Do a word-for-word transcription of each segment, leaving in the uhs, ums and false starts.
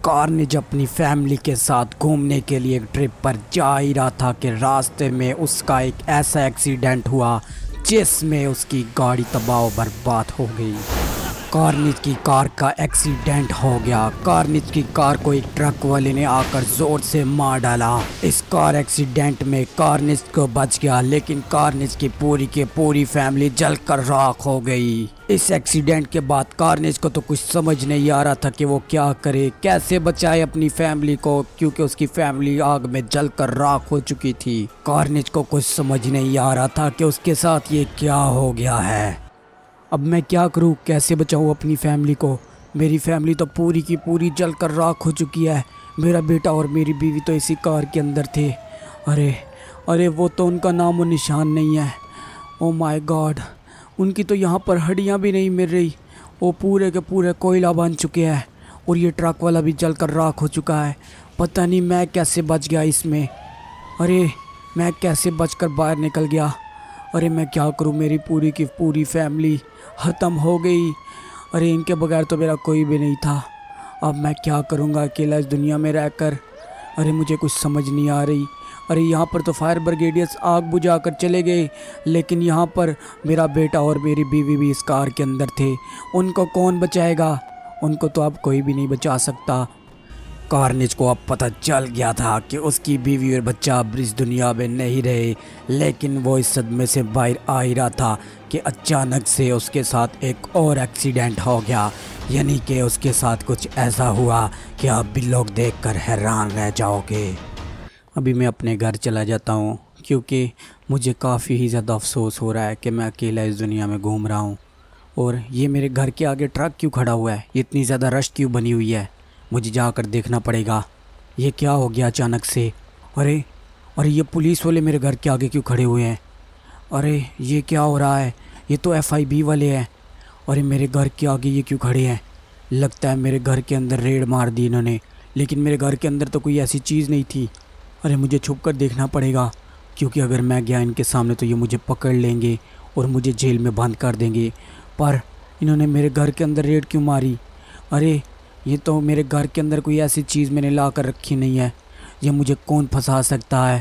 कार्निज अपनी फैमिली के साथ घूमने के लिए एक ट्रिप पर जा ही रहा था कि रास्ते में उसका एक ऐसा एक्सीडेंट हुआ जिसमें उसकी गाड़ी तबाह बर्बाद हो गई। कार्निज की कार का एक्सीडेंट हो गया। कार्निज की कार को एक ट्रक वाले ने आकर जोर से मार डाला। इस कार एक्सीडेंट में कार्निज को बच गया, लेकिन कार्निज की पूरी की पूरी फैमिली जलकर राख हो गई। इस एक्सीडेंट के बाद कार्निज को तो कुछ समझ नहीं आ रहा था कि वो क्या करे, कैसे बचाए अपनी फैमिली को, क्योंकि उसकी फैमिली आग में जलकर राख हो चुकी थी। कार्निज को कुछ समझ नहीं आ रहा था कि उसके साथ ये क्या हो गया है। अब मैं क्या करूं, कैसे बचाऊं अपनी फैमिली को। मेरी फैमिली तो पूरी की पूरी जलकर राख हो चुकी है। मेरा बेटा और मेरी बीवी तो इसी कार के अंदर थे। अरे अरे वो तो उनका नामो निशान नहीं है। ओ माय गॉड, उनकी तो यहाँ पर हड्डियाँ भी नहीं मिल रही। वो पूरे के पूरे कोयला बन चुके हैं और ये ट्रक वाला भी जलकर राख हो चुका है। पता नहीं मैं कैसे बच गया इसमें। अरे मैं कैसे बचकर बाहर निकल गया। अरे मैं क्या करूं, मेरी पूरी की पूरी फैमिली ख़त्म हो गई। अरे इनके बगैर तो मेरा कोई भी नहीं था। अब मैं क्या करूंगा अकेला इस दुनिया में रहकर। अरे मुझे कुछ समझ नहीं आ रही। अरे यहाँ पर तो फायर ब्रिगेडियर्स आग बुझा कर चले गए, लेकिन यहाँ पर मेरा बेटा और मेरी बीवी भी इस कार के अंदर थे। उनको कौन बचाएगा? उनको तो अब कोई भी नहीं बचा सकता। कार्निज को अब पता चल गया था कि उसकी बीवी और बच्चा अब इस दुनिया में नहीं रहे, लेकिन वो इस सदमे से बाहर आ ही रहा था कि अचानक से उसके साथ एक और एक्सीडेंट हो गया। यानी कि उसके साथ कुछ ऐसा हुआ कि आप भी लोग देखकर हैरान रह जाओगे। अभी मैं अपने घर चला जाता हूँ, क्योंकि मुझे काफ़ी ही ज़्यादा अफसोस हो रहा है कि मैं अकेला इस दुनिया में घूम रहा हूँ। और ये मेरे घर के आगे ट्रक क्यों खड़ा हुआ है, इतनी ज़्यादा रश क्यों बनी हुई है। मुझे जाकर देखना पड़ेगा ये क्या हो गया अचानक से। अरे अरे ये पुलिस वाले मेरे घर के आगे क्यों खड़े हुए हैं। अरे ये क्या हो रहा है, ये तो एफ आई बी वाले हैं। अरे मेरे घर के आगे ये क्यों खड़े हैं। लगता है मेरे घर के अंदर रेड मार दी इन्होंने, लेकिन मेरे घर के अंदर तो कोई ऐसी चीज़ नहीं थी। अरे मुझे छुप कर देखना पड़ेगा, क्योंकि अगर मैं गया इनके सामने तो ये मुझे पकड़ लेंगे और मुझे जेल में बंद कर देंगे। पर इन्होंने मेरे घर के अंदर रेड क्यों मारी। अरे ये तो मेरे घर के अंदर कोई ऐसी चीज़ मैंने ला कर रखी नहीं है। ये मुझे कौन फंसा सकता है।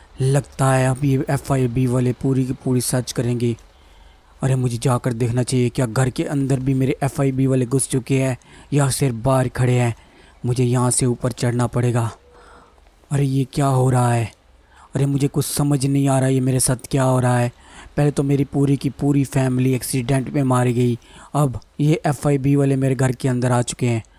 लगता है अब ये एफ आई बी वाले पूरी की पूरी सर्च करेंगे। अरे मुझे जाकर देखना चाहिए क्या घर के अंदर भी मेरे एफ आई बी वाले घुस चुके हैं या सिर्फ बाहर खड़े हैं। मुझे यहाँ से ऊपर चढ़ना पड़ेगा। अरे ये क्या हो रहा है। अरे मुझे कुछ समझ नहीं आ रहा ये मेरे साथ क्या हो रहा है। पहले तो मेरी पूरी की पूरी फैमिली एक्सीडेंट में मारी गई, अब ये एफ आई बी वाले मेरे घर के अंदर आ चुके हैं।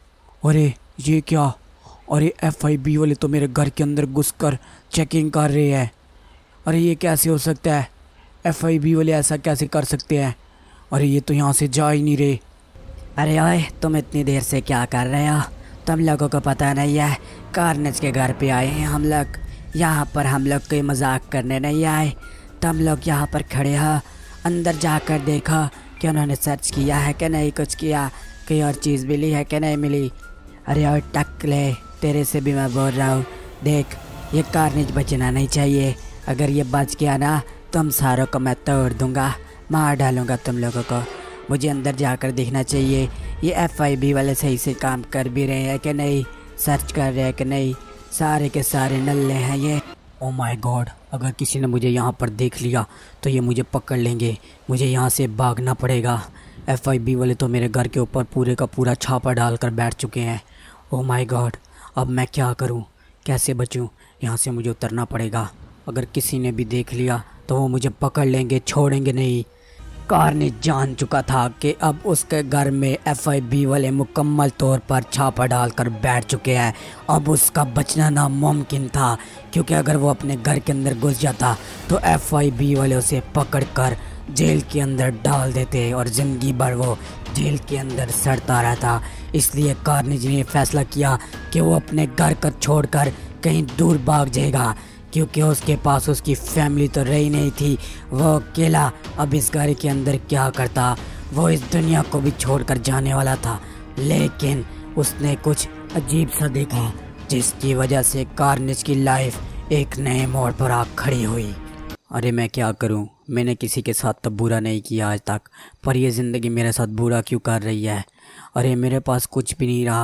अरे ये क्या। अरे एफ आई बी वाले तो मेरे घर के अंदर घुसकर चेकिंग कर रहे हैं। अरे ये कैसे हो सकता है, एफ आई बी वाले ऐसा कैसे कर सकते हैं। अरे ये तो यहाँ से जा ही नहीं रहे। अरे ओए, तुम इतनी देर से क्या कर रहे हो? तुम लोगों को पता नहीं है कार्निज के घर पे आए हैं हम लोग। यहाँ पर हम लोग कोई मजाक करने नहीं आए। तुम लोग यहाँ पर खड़े हो, अंदर जाकर देखो कि उन्होंने सर्च किया है कि नहीं कुछ किया, कोई और चीज़ मिली है कि नहीं मिली। अरे और टकले, तेरे से भी मैं बोल रहा हूँ, देख ये कार्निज बचना नहीं चाहिए। अगर ये बच गया ना, तुम सारों को मैं तोड़ दूँगा, मार डालूँगा तुम लोगों को। मुझे अंदर जाकर देखना चाहिए ये एफ आई बी वाले सही से काम कर भी रहे हैं कि नहीं, सर्च कर रहे हैं कि नहीं। सारे के सारे नल्ले हैं ये। ओ माय गॉड, अगर किसी ने मुझे यहाँ पर देख लिया तो ये मुझे पकड़ लेंगे। मुझे यहाँ से भागना पड़ेगा। एफ आई बी वाले तो मेरे घर के ऊपर पूरे का पूरा छापा डालकर बैठ चुके हैं। ओ माय गॉड, अब मैं क्या करूं, कैसे बचूं। यहाँ से मुझे उतरना पड़ेगा। अगर किसी ने भी देख लिया तो वो मुझे पकड़ लेंगे, छोड़ेंगे नहीं। कार्निज जान चुका था कि अब उसके घर में एफ आई बी वाले मुकम्मल तौर पर छापा डालकर बैठ चुके हैं। अब उसका बचना नामुमकिन था, क्योंकि अगर वो अपने घर के अंदर घुस जाता तो एफ आई बी वाले उसे पकड़कर जेल के अंदर डाल देते और ज़िंदगी भर वो जेल के अंदर सड़ता रहता। इसलिए कार्निज ने फैसला किया कि वो अपने घर को छोड़कर कहीं दूर भाग जाएगा, क्योंकि उसके पास उसकी फैमिली तो रही नहीं थी। वो अकेला अब इस घर के अंदर क्या करता। वो इस दुनिया को भी छोड़कर जाने वाला था, लेकिन उसने कुछ अजीब सा देखा जिसकी वजह से कार्निज की लाइफ एक नए मोड़ पर आ खड़ी हुई। अरे मैं क्या करूं, मैंने किसी के साथ तो बुरा नहीं किया आज तक, पर यह ज़िंदगी मेरे साथ बुरा क्यों कर रही है। अरे मेरे पास कुछ भी नहीं रहा,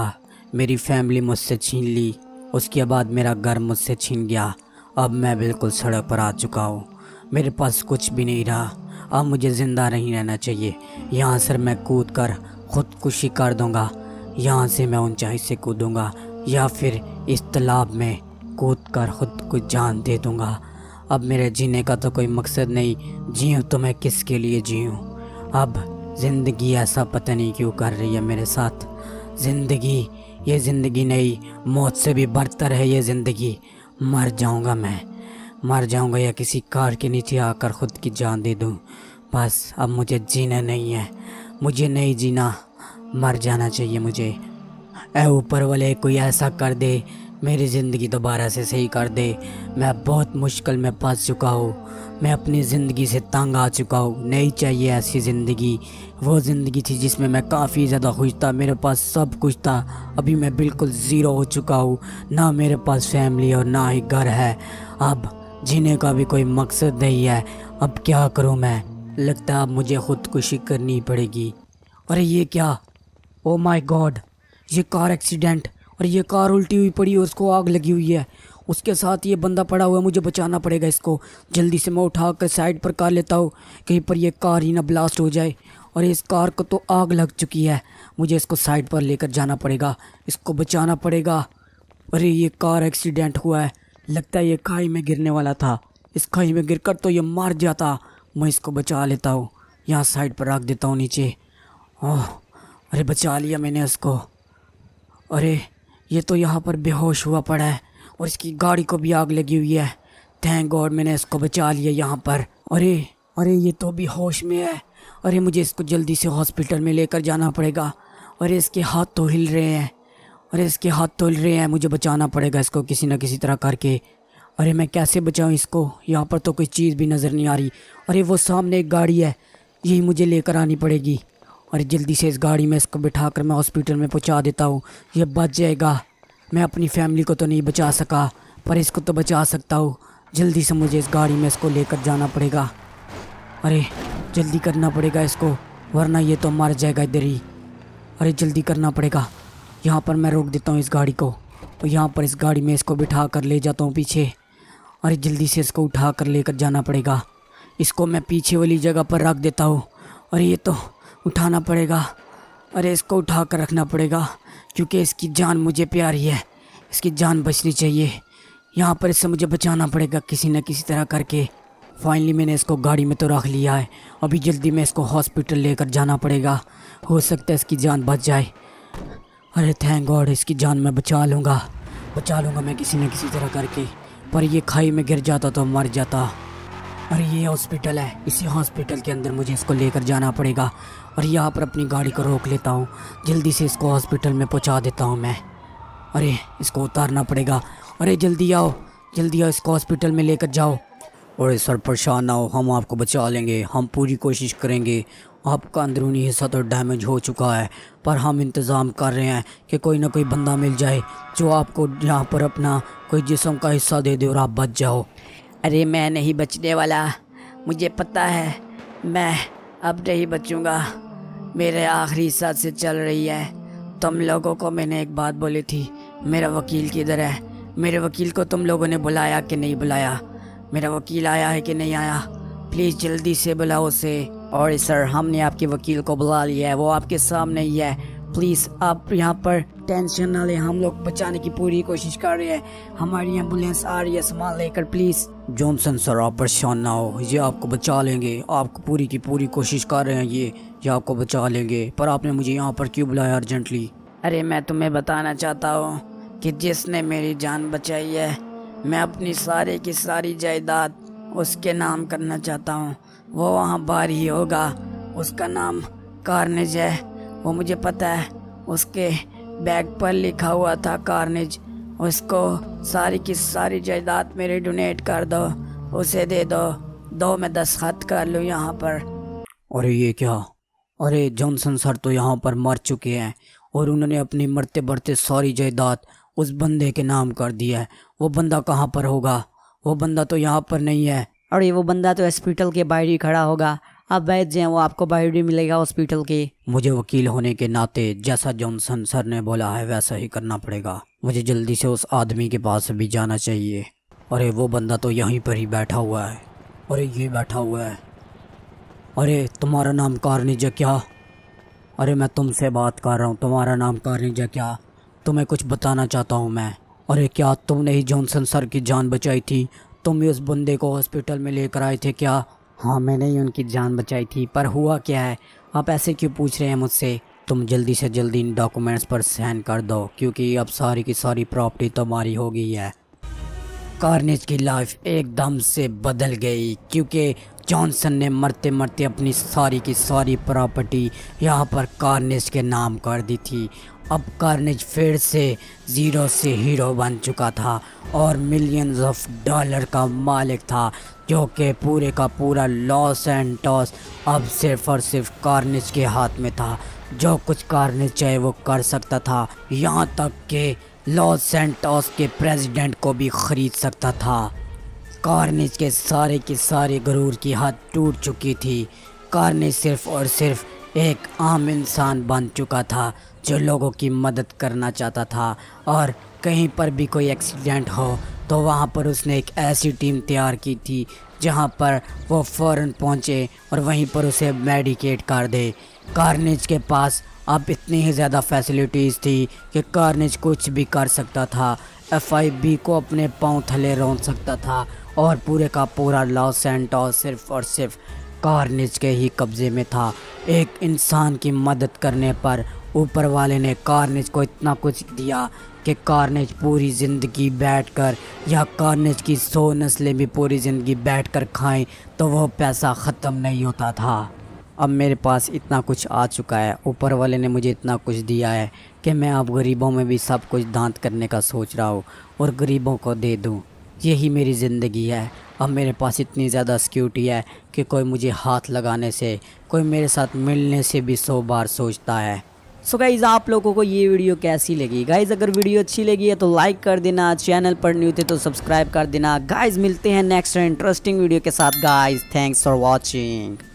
मेरी फैमिली मुझसे छीन ली, उसके बाद मेरा घर मुझसे छीन गया। अब मैं बिल्कुल सड़क पर आ चुका हूँ, मेरे पास कुछ भी नहीं रहा। अब मुझे ज़िंदा नहीं रहना चाहिए। यहाँ से मैं कूद कर खुदकुशी कर दूँगा, यहाँ से मैं ऊंचाई से कूदूँगा या फिर इस तालाब में कूद कर खुद को जान दे दूँगा। अब मेरे जीने का तो कोई मकसद नहीं, जीऊँ तो मैं किसके लिए जीऊँ। अब ज़िंदगी ऐसा पता नहीं क्यों कर रही है मेरे साथ। ज़िंदगी, ये ज़िंदगी नहीं, मौत से भी बदतर है ये ज़िंदगी। मर जाऊँगा मैं, मर जाऊँगा या किसी कार के नीचे आकर ख़ुद की जान दे दूँ। बस अब मुझे जीना नहीं है, मुझे नहीं जीना, मर जाना चाहिए मुझे। ऐ ऊपर वाले कोई ऐसा कर दे, मेरी ज़िंदगी दोबारा से सही कर दे। मैं बहुत मुश्किल में फंस चुका हूँ, मैं अपनी ज़िंदगी से तंग आ चुका हूँ। नहीं चाहिए ऐसी ज़िंदगी। वो ज़िंदगी थी जिसमें मैं काफ़ी ज़्यादा खुश था, मेरे पास सब कुछ था। अभी मैं बिल्कुल ज़ीरो हो चुका हूँ, ना मेरे पास फैमिली और ना ही घर है। अब जीने का भी कोई मकसद नहीं है। अब क्या करूँ मैं? लगता है अब मुझे खुदकुशी करनी पड़ेगी। अरे ये क्या, ओ माय गॉड, ये कार एक्सीडेंट, और ये कार उल्टी हुई पड़ी है, उसको आग लगी हुई है। उसके साथ ये बंदा पड़ा हुआ है, मुझे बचाना पड़ेगा इसको। जल्दी से मैं उठा कर साइड पर कर लेता हूँ, कहीं पर ये कार ही ना ब्लास्ट हो जाए। और इस कार को तो आग लग चुकी है, मुझे इसको साइड पर लेकर जाना पड़ेगा, इसको बचाना पड़ेगा। अरे ये कार एक्सीडेंट हुआ है, लगता है ये खाई में गिरने वाला था। इस खाई में गिरकर तो ये मर जाता। मैं इसको बचा लेता हूँ, यहाँ साइड पर रख देता हूँ नीचे। ओह, अरे बचा लिया मैंने उसको। अरे ये तो यहाँ पर बेहोश हुआ पड़ा है और इसकी गाड़ी को भी आग लगी हुई है। थैंक गॉड मैंने इसको बचा लिया यहाँ पर। अरे अरे ये तो भी होश में है। अरे मुझे इसको जल्दी से हॉस्पिटल में लेकर जाना पड़ेगा। अरे इसके हाथ तो हिल रहे हैं, अरे इसके हाथ तो हिल रहे हैं, मुझे बचाना पड़ेगा इसको किसी न किसी तरह करके। अरे मैं कैसे बचाऊँ इसको? यहाँ पर तो कोई चीज़ भी नज़र नहीं आ रही। अरे वो सामने एक गाड़ी है, यही मुझे लेकर आनी पड़ेगी। और जल्दी से इस गाड़ी में इसको बिठा कर मैं हॉस्पिटल में पहुंचा देता हूँ, ये बच जाएगा। मैं अपनी फैमिली को तो नहीं बचा सका, पर इसको तो बचा सकता हूँ। जल्दी से मुझे इस गाड़ी में इसको लेकर जाना पड़ेगा। अरे जल्दी करना पड़ेगा इसको, वरना ये तो मर जाएगा इधर ही। अरे जल्दी करना पड़ेगा। यहाँ पर मैं रोक देता हूँ इस गाड़ी को, और यहाँ पर इस गाड़ी में इसको बिठा कर ले जाता हूँ पीछे। अरे जल्दी से इसको उठा कर लेकर जाना पड़ेगा। इसको मैं पीछे वाली जगह पर रख देता हूँ। अरे ये तो उठाना पड़ेगा, अरे इसको उठा कर रखना पड़ेगा, क्योंकि इसकी जान मुझे प्यारी है, इसकी जान बचनी चाहिए। यहाँ पर इससे मुझे बचाना पड़ेगा किसी न किसी तरह करके। फाइनली मैंने इसको गाड़ी में तो रख लिया है, अभी जल्दी में इसको हॉस्पिटल लेकर जाना पड़ेगा, हो सकता है इसकी जान बच जाए। अरे थैंक गॉड इसकी जान मैं बचा लूँगा, बचा लूँगा मैं किसी न किसी तरह करके। पर ये खाई में गिर जाता तो मर जाता। अरे ये हॉस्पिटल है, इसी हॉस्पिटल के अंदर मुझे इसको लेकर जाना पड़ेगा। और यहाँ पर अपनी गाड़ी को रोक लेता हूँ, जल्दी से इसको हॉस्पिटल में पहुँचा देता हूँ मैं। अरे इसको उतारना पड़ेगा। अरे जल्दी आओ, जल्दी आओ, इसको हॉस्पिटल में लेकर जाओ। अरे सर परेशान ना हो, हम आपको बचा लेंगे, हम पूरी कोशिश करेंगे। आपका अंदरूनी हिस्सा तो डैमेज हो चुका है, पर हम इंतज़ाम कर रहे हैं कि कोई ना कोई बंदा मिल जाए जो आपको यहाँ पर अपना कोई जिस्म का हिस्सा दे दे और आप बच जाओ। अरे मैं नहीं बचने वाला, मुझे पता है मैं अब नहीं बचूंगा, मेरे आखिरी सांस से चल रही है। तुम लोगों को मैंने एक बात बोली थी, मेरा वकील किधर है? मेरे वकील को तुम लोगों ने बुलाया कि नहीं बुलाया? मेरा वकील आया है कि नहीं आया? प्लीज़ जल्दी से बुलाओ उसे। और सर हमने आपके वकील को बुला लिया है, वो आपके सामने ही है। प्लीज़ आप यहाँ पर टेंशन ना लें, हम लोग बचाने की पूरी कोशिश कर रहे हैं, हमारी एम्बुलेंस आ रही है सामान लेकर। प्लीज़ जॉनसन सर आप परेशान ना हो, ये आपको बचा लेंगे, आपको पूरी की पूरी कोशिश कर रहे हैं, ये ये आपको बचा लेंगे। पर आपने मुझे यहाँ पर क्यों बुलाया अर्जेंटली? अरे मैं तुम्हें बताना चाहता हूँ कि जिसने मेरी जान बचाई है, मैं अपनी सारी की सारी जायदाद उसके नाम करना चाहता हूँ। वो वहाँ बाहर ही होगा, उसका नाम कार्नेज है, वो मुझे पता है, उसके बैग पर लिखा हुआ था कार्नेज। उसको सारी की सारी जायदाद मेरी डोनेट कर दो, उसे दे दो, दो मैं दस्तखत कर लूँ यहाँ पर। अरे ये क्या? अरे जॉनसन सर तो यहाँ पर मर चुके हैं और उन्होंने अपनी मरते बढ़ते सारी जायदाद उस बंदे के नाम कर दिया है। वो बंदा कहाँ पर होगा? वो बंदा तो यहाँ पर नहीं है। अरे वो बंदा तो हॉस्पिटल के बाहर ही खड़ा होगा, आप बैठ जाएं, वो आपको बायोडी मिलेगा हॉस्पिटल के। मुझे वकील होने के नाते जैसा जॉनसन सर ने बोला है वैसा ही करना पड़ेगा। मुझे जल्दी से उस आदमी के पास भी जाना चाहिए। अरे वो बंदा तो यहीं पर ही बैठा हुआ है। अरे ये बैठा हुआ है। अरे तुम्हारा नाम कार्निज है क्या? अरे मैं तुमसे बात कर रहा हूँ। तुम्हारा नाम कार्निज है क्या? तुम्हें कुछ बताना चाहता हूँ मैं। अरे क्या तुमने ही जॉनसन सर की जान बचाई थी? तुम ही उस बंदे को हॉस्पिटल में लेकर आए थे क्या? हाँ मैंने ही उनकी जान बचाई थी, पर हुआ क्या है? आप ऐसे क्यों पूछ रहे हैं मुझसे? तुम जल्दी से जल्दी इन डॉक्यूमेंट्स पर साइन कर दो, क्योंकि अब सारी की सारी प्रॉपर्टी तुम्हारी हो गई है। कार्नेज की लाइफ एकदम से बदल गई, क्योंकि जॉनसन ने मरते मरते अपनी सारी की सारी प्रॉपर्टी यहाँ पर कार्नेज के नाम कर दी थी। अब कार्नेज फिर से ज़ीरो से हीरो बन चुका था और मिलियंस ऑफ डॉलर का मालिक था, जो कि पूरे का पूरा लॉस एंटोस अब सिर्फ और सिर्फ कार्नेज के हाथ में था। जो कुछ कार्नेज चाहे वो कर सकता था, यहाँ तक कि लॉस सैंटोस के प्रेसिडेंट को भी खरीद सकता था। कार्नेज के सारे के सारे गुरूर की हद टूट चुकी थी। कार्नेज सिर्फ और सिर्फ एक आम इंसान बन चुका था, जो लोगों की मदद करना चाहता था। और कहीं पर भी कोई एक्सीडेंट हो तो वहाँ पर उसने एक ऐसी टीम तैयार की थी जहाँ पर वो फ़ौरन पहुँचे और वहीं पर उसे मेडिकेट कर दे। कार्नेज के पास अब इतनी ही ज़्यादा फैसिलिटीज़ थी कि कार्नेज कुछ भी कर सकता था। एफ आई बी को अपने पांव थले रौंद सकता था और पूरे का पूरा लॉस सैंटोस सिर्फ और सिर्फ कार्नेज के ही कब्ज़े में था। एक इंसान की मदद करने पर ऊपर वाले ने कार्नेज को इतना कुछ दिया कि कार्नेज पूरी ज़िंदगी बैठकर, या कार्नेज की सौ नस्लें भी पूरी ज़िंदगी बैठकर खाएं तो वो पैसा ख़त्म नहीं होता था। अब मेरे पास इतना कुछ आ चुका है, ऊपर वाले ने मुझे इतना कुछ दिया है कि मैं अब गरीबों में भी सब कुछ दान करने का सोच रहा हूँ और गरीबों को दे दूँ। यही मेरी ज़िंदगी है। अब मेरे पास इतनी ज़्यादा सिक्योरिटी है कि कोई मुझे हाथ लगाने से, कोई मेरे साथ मिलने से भी सौ बार सोचता है। सो so गाइज़, आप लोगों को ये वीडियो कैसी लगी? गाइज़ अगर वीडियो अच्छी लगी है तो लाइक कर देना, चैनल पर न्यू थे तो सब्सक्राइब कर देना। गाइज़ मिलते हैं नेक्स्ट इंटरेस्टिंग वीडियो के साथ। Guys thanks for watching.